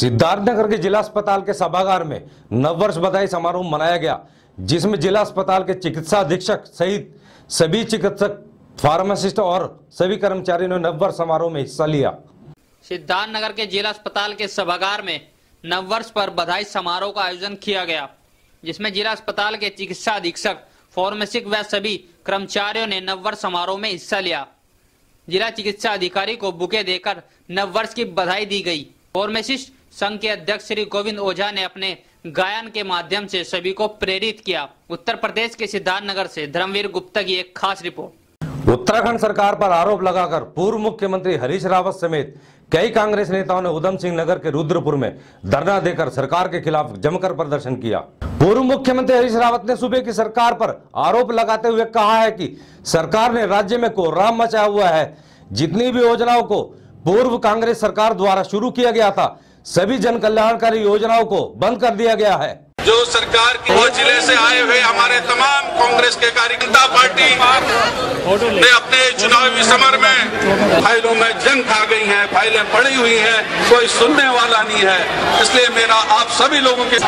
सिद्धार्थनगर के जिला अस्पताल के सभागार में नववर्ष बधाई समारोह मनाया गया, जिसमें जिला अस्पताल के चिकित्सा अधीक्षक सहित सभी चिकित्सक, फार्मासिस्ट और सभी कर्मचारियों ने नववर्ष समारोह में हिस्सा लिया। सिद्धार्थनगर के जिला अस्पताल के सभागार में नववर्ष पर बधाई समारोह का आयोजन किया गया, जिसमें जिला अस्पताल के चिकित्सा अधीक्षक, फार्मासिस्ट व सभी कर्मचारियों ने नववर्ष समारोह में हिस्सा लिया। जिला चिकित्सा अधिकारी को बुके देकर नववर्ष की बधाई दी गई। फार्मासिस्ट संघ के अध्यक्ष श्री गोविंद ओझा ने अपने गायन के माध्यम से सभी को प्रेरित किया। उत्तर प्रदेश के सिद्धार्थनगर से धर्मवीर गुप्ता की एक खास रिपोर्ट। उत्तराखंड सरकार पर आरोप लगाकर पूर्व मुख्यमंत्री हरीश रावत समेत कई कांग्रेस नेताओं ने उधम सिंह नगर के रुद्रपुर में धरना देकर सरकार के खिलाफ जमकर प्रदर्शन किया। पूर्व मुख्यमंत्री हरीश रावत ने सूबे की सरकार पर आरोप लगाते हुए कहा है कि सरकार ने राज्य में कोहराम मचाया हुआ है। जितनी भी योजनाओं को पूर्व कांग्रेस सरकार द्वारा शुरू किया गया था, सभी जन कल्याणकारी योजनाओं को बंद कर दिया गया है। जो सरकार की वो जिले से आए हुए हमारे तमाम कांग्रेस के कार्यकर्ता पार्टी ने अपने चुनावी समर में फाइलों में जंग खा गई हैं, फाइलें पड़ी हुई हैं, कोई सुनने वाला नहीं है। इसलिए मेरा आप सभी लोगों के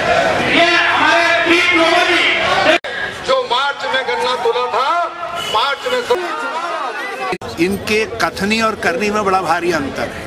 जो मार्च में गन्ना तोला था, मार्च में इनके कथनी और करनी में बड़ा भारी अंतर है।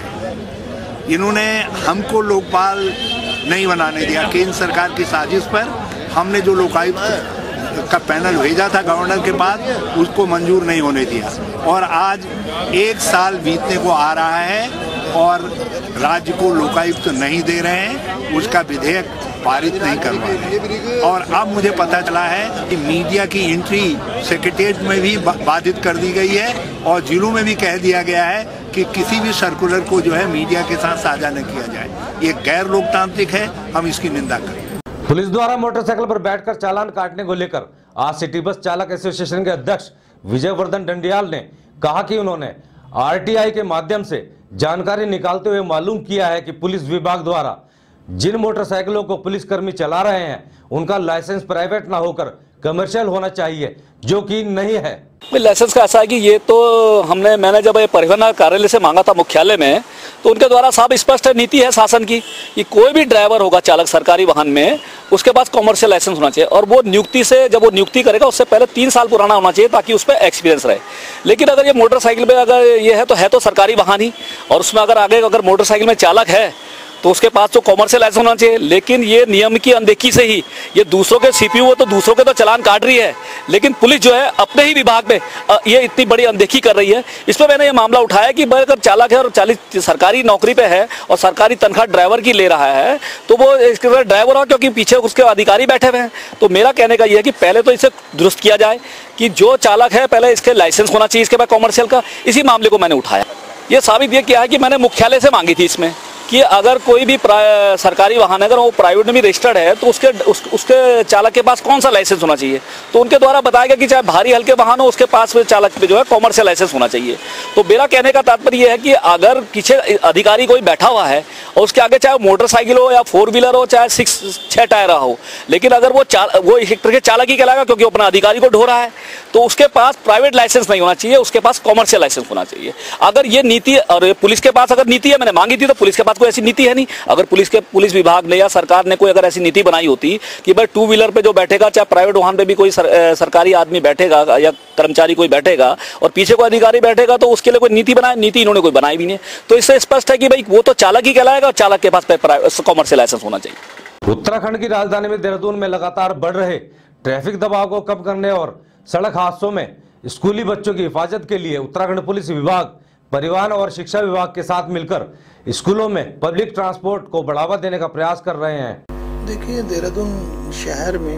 इन्होंने हमको लोकपाल नहीं बनाने दिया। केंद्र सरकार की साजिश पर हमने जो लोकायुक्त का पैनल भेजा था गवर्नर के पास, उसको मंजूर नहीं होने दिया और आज 1 साल बीतने को आ रहा है और राज्य को लोकायुक्त नहीं दे रहे हैं, उसका विधेयक पारित नहीं करवा रहे। और अब मुझे पता चला है कि मीडिया की एंट्री सेक्रेटेरिएट में भी बाधित कर दी गई है और जिलों में भी कह दिया गया है कि किसी भी सर्कुलर को जो है मीडिया के साथ साझा न किया जाए। ये गैर लोकतांत्रिक है, हम इसकी निंदा करें। पुलिस द्वारा मोटरसाइकिल पर बैठकर चालान काटने को लेकर आज सिटी बस चालक एसोसिएशन के अध्यक्ष विजयवर्धन डंडियाल ने कहा कि उन्होंने आरटीआई के माध्यम से जानकारी निकालते हुए मालूम किया है कि पुलिस विभाग द्वारा जिन मोटरसाइकिलों को पुलिसकर्मी चला रहे हैं, उनका लाइसेंस प्राइवेट ना होकर कमर्शियल होना चाहिए, जो कि नहीं है। लाइसेंस का ऐसा है कि ये तो मैंने जब ये परिवहन कार्यालय से मांगा था मुख्यालय में, तो उनके द्वारा साफ स्पष्ट नीति है शासन की कि कोई भी ड्राइवर होगा चालक सरकारी वाहन में, उसके पास कॉमर्शियल लाइसेंस होना चाहिए और वो नियुक्ति से जब वो नियुक्ति करेगा उससे पहले 3 साल पुराना होना चाहिए ताकि उस पर एक्सपीरियंस रहे। लेकिन अगर ये मोटरसाइकिल में अगर ये है तो सरकारी वाहन ही, और उसमें अगर मोटरसाइकिल में चालक है तो उसके पास तो कॉमर्शियल लाइसेंस होना चाहिए। लेकिन ये नियम की अनदेखी से ही ये दूसरों के सीपीयू तो दूसरों के तो चालान काट रही है, लेकिन पुलिस जो है अपने ही विभाग में ये इतनी बड़ी अनदेखी कर रही है। इस पर मैंने ये मामला उठाया कि अगर चालक है और सरकारी नौकरी पे है और सरकारी तनख्वाह ड्राइवर की ले रहा है तो वो इसके ड्राइवर हो, क्योंकि पीछे उसके अधिकारी बैठे हुए हैं। तो मेरा कहने का ये है कि पहले तो इसे दुरुस्त किया जाए कि जो चालक है पहले इसके लाइसेंस होना चाहिए, इसके बाद कॉमर्शियल का। इसी मामले को मैंने उठाया। ये साबित ये किया है कि मैंने मुख्यालय से मांगी थी इसमें कि अगर कोई भी सरकारी वाहन अगर वो प्राइवेट में भी रजिस्टर्ड है तो उसके चालक के पास कौन सा लाइसेंस होना चाहिए। तो उनके द्वारा बताया गया कि चाहे भारी हल्के वाहन हो उसके पास चालक पे जो है कॉमर्शियल लाइसेंस होना चाहिए। तो मेरा कहने का तात्पर्य यह है कि अगर पीछे अधिकारी कोई बैठा हुआ है और उसके आगे चाहे मोटरसाइकिल हो या 4 व्हीलर हो चाहे 6 टायर हो, लेकिन अगर वो एक तरह के चालक ही कहलाएगा क्योंकि अपना अधिकारी को ढो रहा है, तो उसके पास प्राइवेट लाइसेंस नहीं होना चाहिए, उसके पास कॉमर्शियल लाइसेंस होना चाहिए। अगर ये नीति और पुलिस के पास अगर नीति है, मैंने मांगी थी तो पुलिस के पास कोई ऐसी नीति है नहीं। अगर पुलिस विभाग ने या सरकार ने कोई अगर ऐसी नीति बनाई होती कि भाई 2 व्हीलर पे जो बैठेगा चाहे प्राइवेट वाहन पे भी कोई सरकारी आदमी बैठेगा या कर्मचारी कोई बैठेगा और पीछे कोई अधिकारी बैठेगा तो उसके लिए कोई नीति बनाए, नीति इन्होंने कोई बनाई भी नहीं। तो इससे स्पष्ट है कि भाई वो तो चालक ही कहलाएगा और चालक के पास कॉमर्शियल लाइसेंस होना चाहिए। उत्तराखंड की राजधानी में देहरादून में लगातार बढ़ रहे ट्रैफिक दबाव को कम करने और सड़क हादसों में स्कूली बच्चों की हिफाजत के लिए उत्तराखंड पुलिस विभाग, परिवहन और शिक्षा विभाग के साथ मिलकर स्कूलों में पब्लिक ट्रांसपोर्ट को बढ़ावा देने का प्रयास कर रहे हैं। देखिए, देहरादून शहर में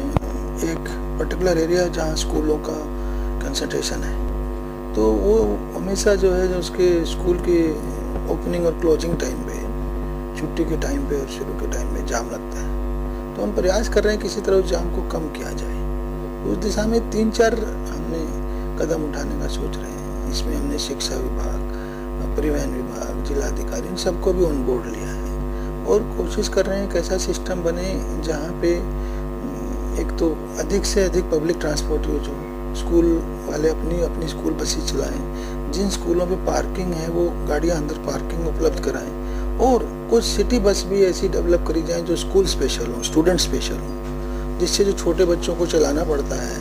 एक पर्टिकुलर एरिया जहाँ स्कूलों का कंसंट्रेशन है, तो वो हमेशा जो है जो उसके स्कूल के ओपनिंग और क्लोजिंग टाइम पे, छुट्टी के टाइम पे और शुरू के टाइम में जाम लगता है। तो हम प्रयास कर रहे हैं किसी तरह उस जाम को कम किया जाए। उस दिशा में 3-4 हमने कदम उठाने का सोच रहे हैं। इसमें हमने शिक्षा विभाग, परिवहन विभाग, जिलाधिकारी, इन सबको भी ऑन बोर्ड लिया है और कोशिश कर रहे हैं एक ऐसा सिस्टम बने जहाँ पे एक तो अधिक से अधिक पब्लिक ट्रांसपोर्ट यूज हो, स्कूल वाले अपनी स्कूल बसें चलाएं, जिन स्कूलों पे पार्किंग है वो गाड़ियाँ अंदर पार्किंग उपलब्ध कराएं और कुछ सिटी बस भी ऐसी डेवलप करी जाए जो स्कूल स्पेशल हो, स्टूडेंट स्पेशल हो, जिससे जो छोटे बच्चों को चलाना पड़ता है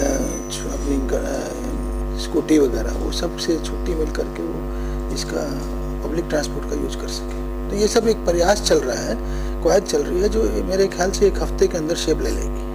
अपनी स्कूटी वगैरह, वो सब से छुट्टी मिल करके वो इसका पब्लिक ट्रांसपोर्ट का यूज कर सके। तो ये सब एक प्रयास चल रहा है, कवायद चल रही है, जो मेरे ख्याल से एक हफ्ते के अंदर शेप ले लेगी।